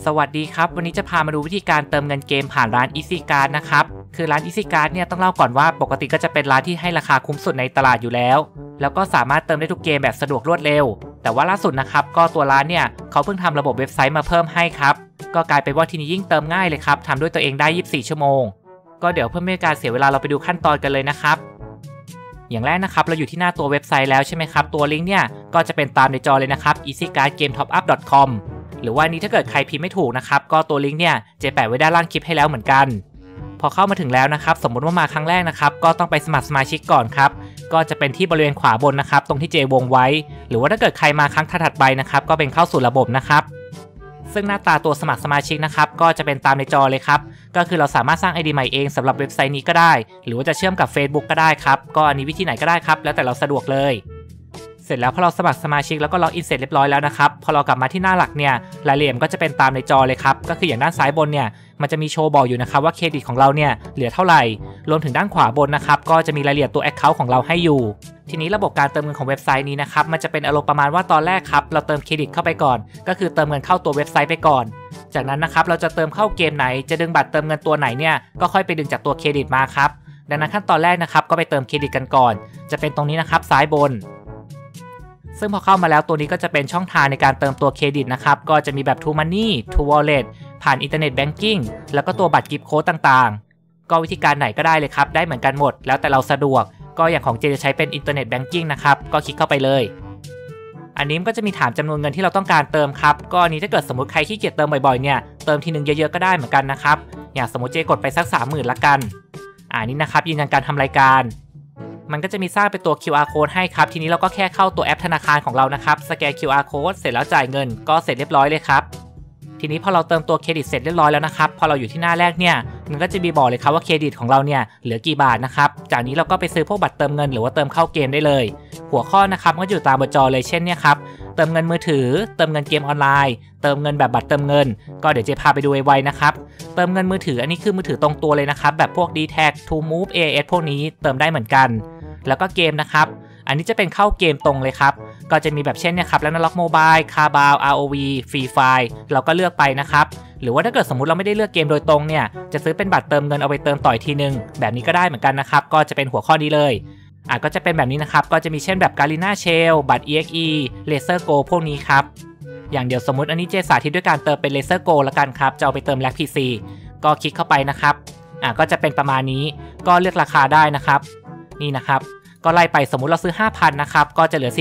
สวัสดีครับวันนี้จะพามาดูวิธีการเติมเงินเกมผ่านร้าน Easy Card นะครับคือร้าน Easy Card เนี่ยต้องเล่าก่อนว่าปกติก็จะเป็นร้านที่ให้ราคาคุ้มสุดในตลาดอยู่แล้วก็สามารถเติมได้ทุกเกมแบบสะดวกรวดเร็วแต่ว่าล่าสุดนะครับก็ตัวร้านเนี่ยเขาเพิ่งทำระบบเว็บไซต์มาเพิ่มให้ครับก็กลายเป็นว่าทีนี้ยิ่งเติมง่ายเลยครับทำด้วยตัวเองได้24ชั่วโมงก็เดี๋ยวเพื่อไม่ให้การเสียเวลาเราไปดูขั้นตอนกันเลยนะครับอย่างแรกนะครับเราอยู่ที่หน้าตัวเว็บไซต์แล้วใช่ไหมครับตัวลิงก์เนี่ยก็จะเป็นตามในจอเลยนะครับ easycardgametop-up.com หรือว่านี้ถ้าเกิดใครพิมพ์ไม่ถูกนะครับก็ตัวลิงก์เนี่ยจะแปะไว้ด้านล่างคลิปให้แล้วเหมือนกันพอเข้ามาถึงแล้วนะครับสมมติว่ามาครั้งแรกนะครับก็ต้องไปสมัครสมาชิกก่อนครับก็จะเป็นที่บริเวณขวาบนนะครับตรงที่เจวงไว้หรือว่าถ้าเกิดใครมาครั้งถัดไปนะครับก็เป็นเข้าสู่ระบบนะครับซึ่งหน้าตาตัวสมัครสมาชิกนะครับก็จะเป็นตามในจอเลยครับก็คือเราสามารถสร้าง ID ใหม่เองสำหรับเว็บไซต์นี้ก็ได้หรือว่าจะเชื่อมกับ Facebook ก็ได้ครับก็อันนี้วิธีไหนก็ได้ครับแล้วแต่เราสะดวกเลยเสร็จแล้วพอเราสมัครสมาชิกแล้วก็ล็อกอินเสร็จเรียบร้อยแล้วนะครับพอเรากลับมาที่หน้าหลักเนี่ยรายละเอียดก็จะเป็นตามในจอเลยครับก็คืออย่างด้านซ้ายบนเนี่ยมันจะมีโชว์บอกอยู่นะครับว่าเครดิตของเราเนี่ยเหลือเท่าไหร่รวมถึงด้านขวาบนนะครับก็จะมีรายละเอียดตัว Account ของเราให้อยู่ทีนี้ระบบการเติมเงินของเว็บไซต์นี้นะครับมันจะเป็นอารมณ์ประมาณว่าตอนแรกครับเราเติมเครดิตเข้าไปก่อนก็คือเติมเงินเข้าตัวเว็บไซต์ไปก่อนจากนั้นนะครับเราจะเติมเข้าเกมไหนจะดึงบัตรเติมเงินตัวไหนเนี่ยก็ค่อยไปดึงจากตัวเครดิตมาครับดังนั้นขั้นตอนแรกนะครับก็ไปเติมเครดิตกันก่อนจะเป็นตรงนี้นะครับซ้ายบนซึ่งพอเข้ามาแล้วตัวนี้ก็จะเป็นช่องทางในการเติมตัวเครดิตนะครับก็จะมีแบบ True Money True Wallet ผ่านอินเทอร์เน็ตแบงกิ้งแล้วก็ตัวบัตรกิฟต์โค้ดต่างๆก็วิธีการไหนก็ได้เลยครับได้เหมือนกันหมดแล้วแต่เราสะดวกก็อย่างของเจจะใช้เป็นอินเทอร์เน็ตแบงกิ้งนะครับก็คลิกเข้าไปเลยอันนี้มันก็จะมีถามจำนวนเงินที่เราต้องการเติมครับก็อันนี้ถ้าเกิดสมมติใครขี้เกียจเติมบ่อยๆเนี่ยเติมทีนึงเยอะๆก็ได้เหมือนกันนะครับอย่างสมมติเจกดไปสัก 30,000 ละกันนี่นะครับยืนยันการทำรายการมันก็จะมีสร้างเป็นตัว QR code ให้ครับทีนี้เราก็แค่เข้าตัวแอปธนาคารของเรานะครับสแกน QR code เสร็จแล้วจ่ายเงินก็เสร็จเรียบร้อยเลยครับทีนี้พอเราเติมตัวเครดิตเสร็จเรียบร้อยแล้วนะครับพอเราอยู่ที่หน้าแรกเนี่ยมันก็จะมีบอกเลยครับว่าเครดิตของเราเนี่ยเหลือกี่บาทนะครับจากนี้เราก็ไปซื้อพวกบัตรเติมเงินหรือว่าเติมเข้าเกมได้เลยหัวข้อนะครับก็อยู่ตามบนจอเลยเช่นเนี่ยครับเติมเงินมือถือเติมเงินเกมออนไลน์เติมเงินแบบบัตรเติมเงินก็เดี๋ยวเจพาไปดูไวๆนะครับเติมเงินมือถืออันนี้คือมือถือตรงตัวเลยนะครับแบบพวก D-Tag TrueMove AIS พวกนี้เติมได้เหมือนกันแล้วก็เกมนะครับอันนี้จะเป็นเข้าเกมตรงเลยครับก็จะมีแบบเช่นเนี่ยครับแล้วล็อกโมบายคาบาว ROV ฟรีไฟล์เราก็เลือกไปนะครับหรือว่าถ้าเกิดสมมุติเราไม่ได้เลือกเกมโดยตรงเนี่ยจะซื้อเป็นบัตรเติมเงินเอาไปเติมต่ออีกทีนึงแบบนี้ก็ได้เหมือนกันนะครับก็จะเป็นหัวข้อนี้เลยก็จะเป็นแบบนี้นะครับก็จะมีเช่นแบบ Garena Shell บัตร EXE Laser Go พวกนี้ครับอย่างเดี๋ยวสมมุติอันนี้เจสาธิตด้วยการเติมเป็น Laser Go ละกันครับจะเอาไปเติม Lag PC ก็คลิกเข้าไปนะครับก็จะเป็นประมาณนี้ก็เลือกราคาได้นะครับนี่นะครับก็ไล่ไปสมมุติเราซื้อ 5,000 นะครับก็จะเหลือ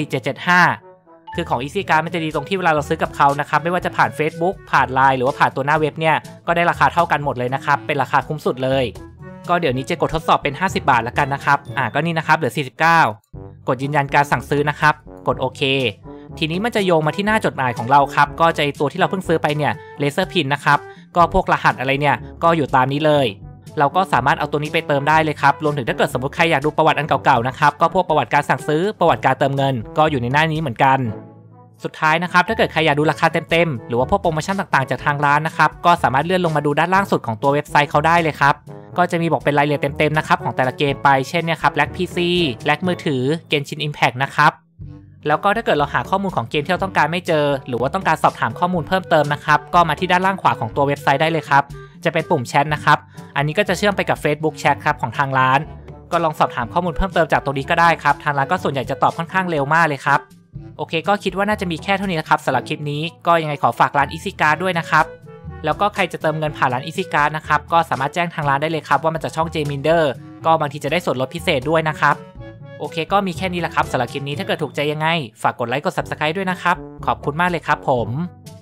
4775คือของ Easy Card มันจะดีตรงที่เวลาเราซื้อกับเขานะครับไม่ว่าจะผ่าน Facebook ผ่าน LINE หรือว่าผ่านตัวหน้าเว็บเนี่ยก็ได้ราคาเท่ากันหมดเลยนะครับเป็นราคาคุ้มสุดเลยก็เดี๋ยวนี้จะกดทดสอบเป็น50 บาทละกันนะครับก็นี่นะครับเหลือ49กดยืนยันการสั่งซื้อนะครับกดโอเคทีนี้มันจะโยงมาที่หน้าจดหมายของเราครับก็จะตัวที่เราเพิ่งซื้อไปเนี่ย Laser Pin นะครับก็พวกรหัสอะไรเนี่ยก็อยู่ตามนี้เลยเราก็สามารถเอาตัวนี้ไปเติมได้เลยครับรวมถึงถ้าเกิดสมมติใครอยากดูประวัติอันเก่าๆนะครับก็พวกประวัติการสั่งซื้อประวัติการเติมเงินก็อยู่ในหน้านี้เหมือนกันสุดท้ายนะครับถ้าเกิดใครอยากดูราคาเต็มๆหรือว่าพวกโปรโมชั่นต่างๆจากทางร้านนะครับก็สามารถเลื่อนลงมาดูด้านล่างสุดของตัวเว็บไซต์เขาได้เลยครับก็จะมีบอกเป็นรายละเอียดเต็มๆนะครับของแต่ละเกมไปเช่นเนี่ยครับ Lag PC Lag มือถือ Genshin Impact นะครับแล้วก็ถ้าเกิดเราหาข้อมูลของเกมที่เราต้องการไม่เจอหรือว่าต้องการสอบถามข้อมูลเพิ่มเติมนะครับก็มาที่ด้านล่างขวาของตัวเว็บไซต์ได้เลยครับจะเป็นปุ่มแชทนะครับอันนี้ก็จะเชื่อมไปกับ Facebook Chat ครับของทางร้านก็ลองสอบถามข้อมูลเพิ่มเติมจากตรงนี้ก็ได้ครับทางร้านก็ส่วนใหญ่จะตอบค่อนข้างเร็วมากเลยครับโอเคก็คิดว่าน่าจะมีแค่เท่านี้นะครับสำหรับคลิปนี้ก็ยังไงขอฝากร้าน Easy Card ด้วยนะครับแล้วก็ใครจะเติมเงินผ่านร้าน Easy Card นะครับก็สามารถแจ้งทางร้านได้เลยครับว่ามันจะช่อง Jminder ก็บางทีจะได้ส่วนลดพิเศษด้วยนะครับโอเคก็มีแค่นี้แหละครับสำหรับคลิปนี้ถ้าเกิดถูกใจยังไงฝากกดไลค์กด Subscribe ด้วยนะครับขอบคุณมากเลยครับผม